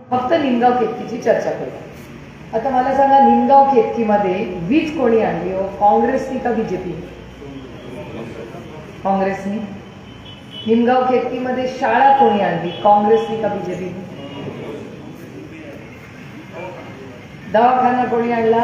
फक्त निमगाव केतकीची चर्चा करू। आता मला सांगा, निमगाव केतकीमध्ये वीज कोणी आणली हो? काँग्रेसनी का बीजेपी? काँग्रेसनी। निमगाव केतकीमध्ये शाळा कोणी आणली? काँग्रेसनी का बीजेपी? दवाखाना कोणी आणला?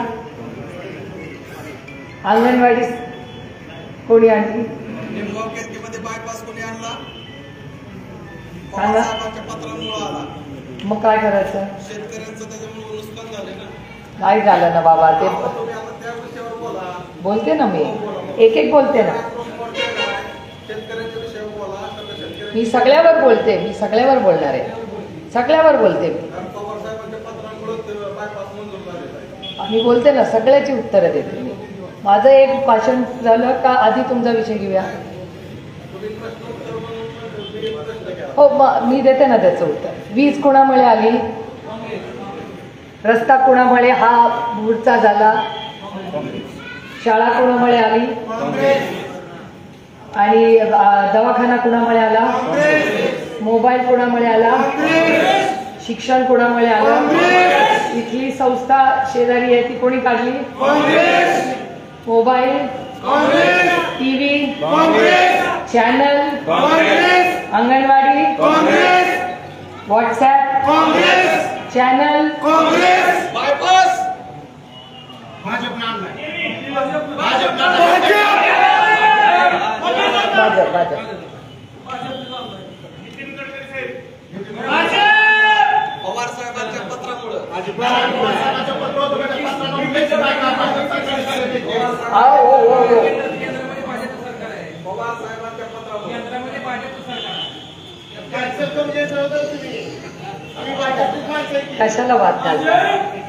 अंगणवाडी कोणी आणली? निमगाव केतकीमध्ये बायपास कोणी आणला? सांगा। पत्रामुळे आला। मग काय करायचं? शेतकऱ्यांचं त्याच्यामुळे नुकसान झाले ना। नाही झालं ना बाबा, ते तुम्ही आता त्या विषयावर बोला। बोलते ना मी, एक एक बोलते ना। शेतकऱ्यांच्या विषयावर बोला। मी सगळ्यावर बोलते, मी सगळ्यावर बोलणार आहे, सगळ्यावर बोलते मी। पवार साहेबांच्या पत्रामुळे बायपास मंजूर झाले। मी बोलते ना, सगळ्याची उत्तरं देते मी। माझं एक भाषण झालं का आधी तुमचा विषय घेऊया? हो, मी देते ना त्याचं उत्तर। वीज कोणामुळे आली? रस्ता कोणामुळे हा बुडचा झाला? शाळा कोणामुळे आली? आणि दवाखाना कोणामुळे आला? मोबाईल कोणामुळे आला? शिक्षण कोणामुळे आलं? इथली संस्था शेजारी आहे ती कोणी काढली? Mobile, TV, channel, anganwadi, WhatsApp, channel, bypass Bhajap Bhajap Pawar साहेबांच्या पत्रामुळे पवार साहेबांच्या कशाला वाद घालता?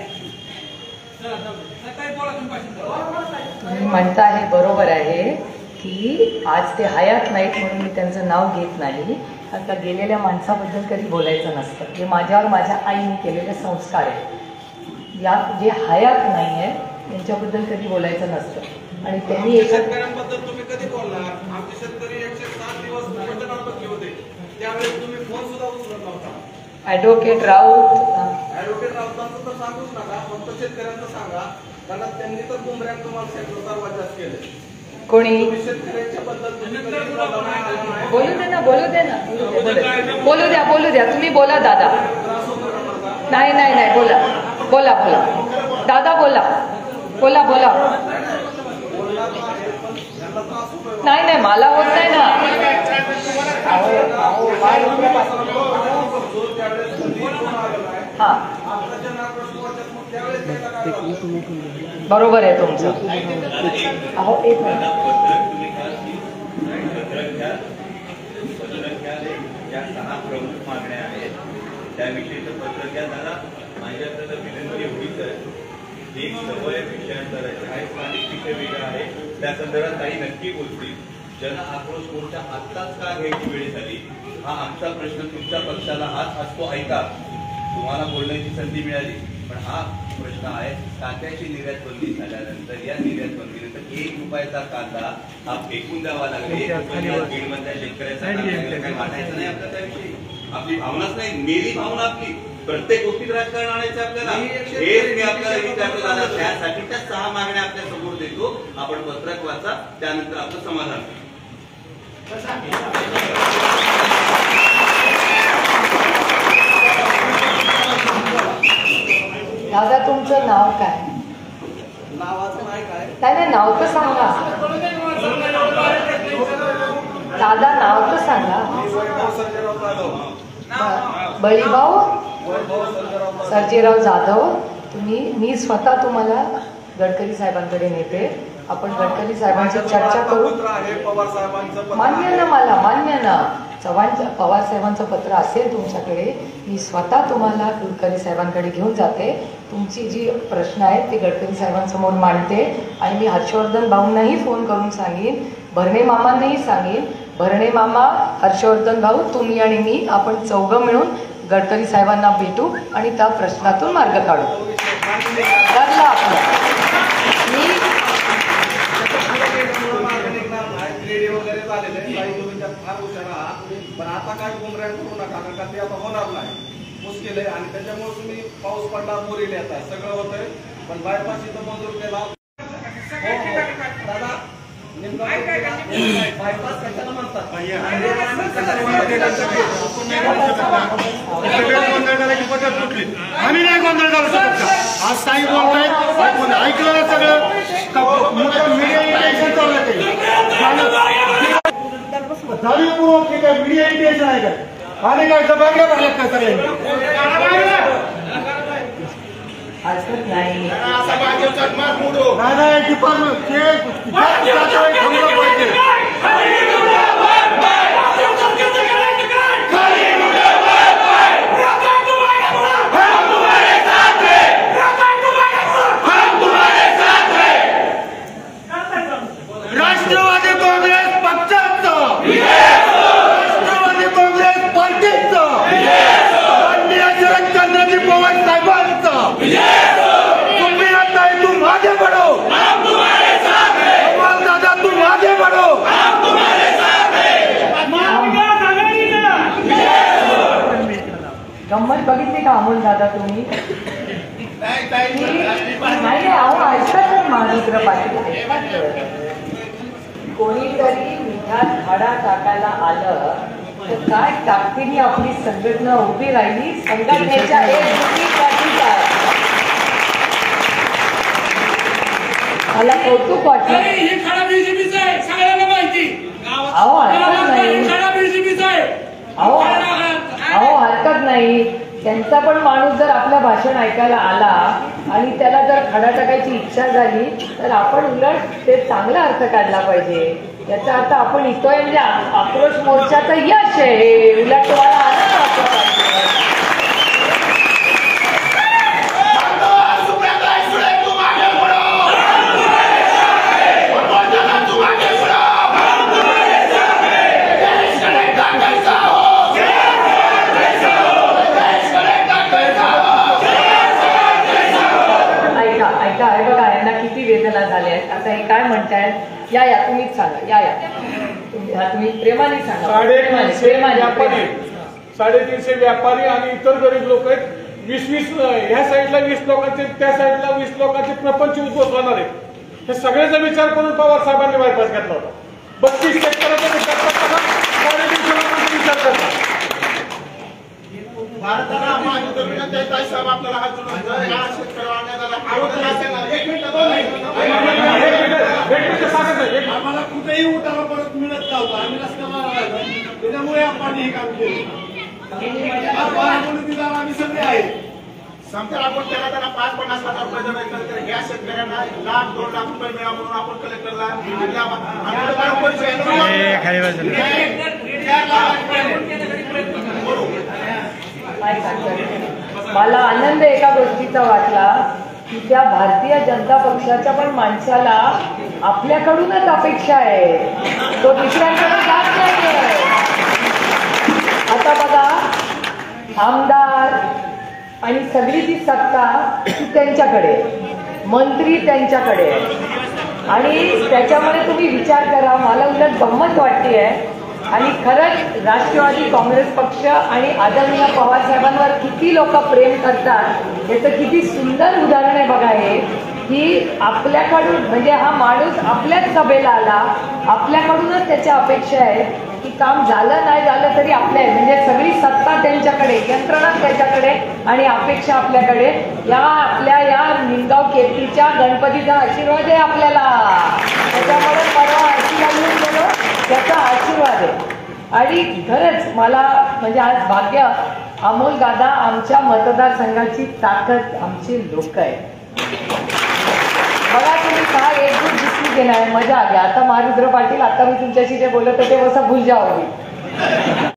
तुम्ही म्हणता हे बरोबर आहे की आज ते हयात नाहीत म्हणून मी त्यांचं नाव घेत नाही। आता गेलेल्या माणसाबद्दल कधी बोलायचं नसतं। हे माझ्यावर माझ्या आईने केलेले संस्कार आहे। या जे हयात नाही आहे त्यांच्याबद्दल कधी बोलायचं नसतं। आणि त्यांनी शेतकऱ्यांबद्दल तुम्ही कधी बोलणार? आमचे शेतकरी 107 दिवस उपोषणात बसले होते, त्यावेळेस तुम्ही फोन सुद्धा उचलत नव्हता। ॲडव्होकेट राऊत राऊतांचं तर सांगूच नका, फक्त शेतकऱ्यांचं सांगा, कारण त्यांनी तर गुमऱ्यात तुम्हाला सर्वात केले। कोणी? शेतकऱ्यांच्या बद्दल बोलू दे ना, बोलू दे ना, बोलू द्या, बोलू द्या, तुम्ही बोला दादा। नाही नाही नाही, बोला बोला बोला दादा, बोला बोला बोला। नाही नाही, मला होत नाही ना। हा, बरोबर आहे तुमचं। अहो, एक मिनिट, या 6 प्रमुख मागण्या आहेत त्याविषयीचं पत्र घ्या दादा। माझ्याकडे विनंती एवढीच आहे, एक सवय विषयांतर आहे, स्थानिक विषय वेगळा आहे, त्या संदर्भात काही नक्की बोलतील। जन आक्रोश मोर्चा आत्ताच का घ्यायची वेळ झाली हा आमचा प्रश्न तुमच्या पक्षाला हाच असतो, ऐका। तुम्हाला बोलण्याची संधी मिळाली, पण हा प्रश्न आहे कांद्याची निर्यात बंदी झाल्यानंतर या निर्यात बंदीनंतर 1 रुपयाचा कांदा हा फेकून द्यावा लागला। 1 रुपयाला बीडमधल्या शेतकऱ्याचा काही वाटायचं नाही आपल्या त्याविषयी। आपली भावनाच नाही, मेरी भावना आपली। प्रत्येक गोष्टीत राजकारण आणायचं आपल्याला, हेच मी आपल्याला विचारतो दादा। त्यासाठी त्या 6 मागण्या आपल्या समोर देतो, आपण पत्रक वाचा, त्यानंतर आपलं समाधान। दादा तुमचं नाव काय? नावाचं नाही काय? नाही नाही, नाव तर सांगा दादा, नाव तर सांगा। बळीभाऊ सर्जेराव जाधव। मी स्वतः तुम्हाला गडकरी साहेबांकडे नेते, आपण गडकरी साहेबांची चर्चा करू। मान्य ना, मला मान्य ना। पवार साहेबांचं पत्र असेल तुमच्याकडे, मी स्वतः तुम्हाला गडकरी साहेबांकडे घेऊन जाते। तुमची जी प्रश्न आहेत ते गडकरी साहेबांसमोर मांडते आणि मी हर्षवर्धन भाऊंनाही फोन करून सांगेन, भरणे मामांनाही सांगेन। भरणे मामा, हर्षवर्धन भाऊ, तुम्ही आणि मी, आपण चौघं मिळून गडकरी साहेबांना भेटू आणि त्या प्रश्नातून मार्ग काढू। ठरलं आपलं। मी फार हुशार आहात, पण आता काय गुमराह करू नका, कारण ते आता होणार नाही। मुश्किल आहे आणि त्याच्यामुळे तुम्ही पाऊस पडला मोरील येतात सगळं होतंय पण बायपास इथं मंजूर केला दादा बायपास कशाला म्हणतात आम्ही नाही गोंधळ घालू शकत का? आज साई बोलतायत ऐकलं ना सगळं मीडिया चाललं ते जाणीवपूर्वक ठीक आहे मीडिया इंटेन्शन आहे का आणि काय जबाबदार भरल्यात काय सगळ्यांनी हरकत नाही. नाही डिपार्टमेंट राष्ट्रवादी काँग्रेस पक्षाचं राष्ट्रवादी काँग्रेस पार्टीचं माननीय शरदचंद्रजी पवार साहेबांचं तुम्ही आता तुम आगे बढ़ो कमल दादा तुम आगे बढ़ो गंमत बघितली का अमोल दादा तुम्ही? नाही अहो ऐकत तर महाराष्ट्र पाटील कोणीतरी मिठात खडा टाकायला आलं तर काय ताकदीने आपली संघटना उभी राहिली. संघटनेच्या एकजुटीसाठीच आहे. मला कौतुक वाटलं. अहो हरकत नाही. अहो हरकत नाही. त्यांचा पण माणूस जर आपलं भाषण ऐकायला आला आणि त्याला जर खडा टाकायची इच्छा झाली तर आपण उलट ते चांगला अर्थ काढला पाहिजे. याचा अर्थ आपण इतोय म्हणजे आक्रोश मोर्चाचं यश आहे. उलट तुम्हाला आनंद वाटला पाहिजे. हे बघा यांना किती वेदना झाल्या आहेत. आता हे काय म्हणतायत या या तुम्हीच सांगा या तुम्ही प्रेमाने सांगा. 350 व्यापारी आणि इतर गरीब लोक आहेत. 20 ह्या साईडला 20 लोकांचे त्या साईडला 20 लोकांचे प्रपंच उद्ध्वस्त होणार आहे. हे सगळ्याचा विचार करून पवार साहेबांनी बायपास घेतला होता. 32 शेतकऱ्याचा विचार करताना 350 लोकांचा विचार करतात. भारताला साहेब आपल्याला हात आम्हाला कुठेही उठावा परत मिळत नव्हता. आम्ही रस्त्यावर त्याच्यामुळे आपण हे काम केलं. आम्ही सगळे आहे समजा आपण त्याला 5-50 हजार रुपये जर या शेतकऱ्यांना 1,00,000-2 लाख रुपये मिळावा म्हणून आपण कलेक्टरला मला आनंद एका गोष्टीचा वाटला की त्या भारतीय जनता पक्षाच्या पण माणसाला आपल्याकडूनच अपेक्षा आहे. तो दुसऱ्यांकडे जात नाही. आता बघा आमदार आणि सगळी ती सत्ता ती त्यांच्याकडे, मंत्री त्यांच्याकडे आणि त्याच्यामुळे तुम्ही विचार करा. मला उलट गंमत वाटते आहे आणि खरंच राष्ट्रवादी काँग्रेस पक्ष आणि आदरणीय पवार साहेबांवर किती लोक प्रेम करतात याचं किती सुंदर उदाहरण आहे बघा. हे की आपल्याकडून म्हणजे हा माणूस आपल्याच सभेला आला. आपल्याकडूनच त्याच्या अपेक्षा आहे की काम झालं नाही झालं तरी आपल्या म्हणजे सगळी सत्ता त्यांच्याकडे, यंत्रणा त्याच्याकडे आणि अपेक्षा आपल्याकडे. या आपल्या या निमगाव केतकीच्या गणपतीचा आशीर्वाद आहे आपल्याला. त्याच्यामुळे परवा आशीर्वाद गेलो त्याचा आशीर्वाद आहे. आणि खरंच मला म्हणजे आज भाग्य अमोल दादा आमच्या मतदारसंघाची ताकद आमची लोक आहेत. बघा तुम्ही काय एकजूट दिसली गेलाय. मजा आली. आता महारुद्र पाटील आता मी तुमच्याशी जे बोलत होते वसा भूल जाओगे.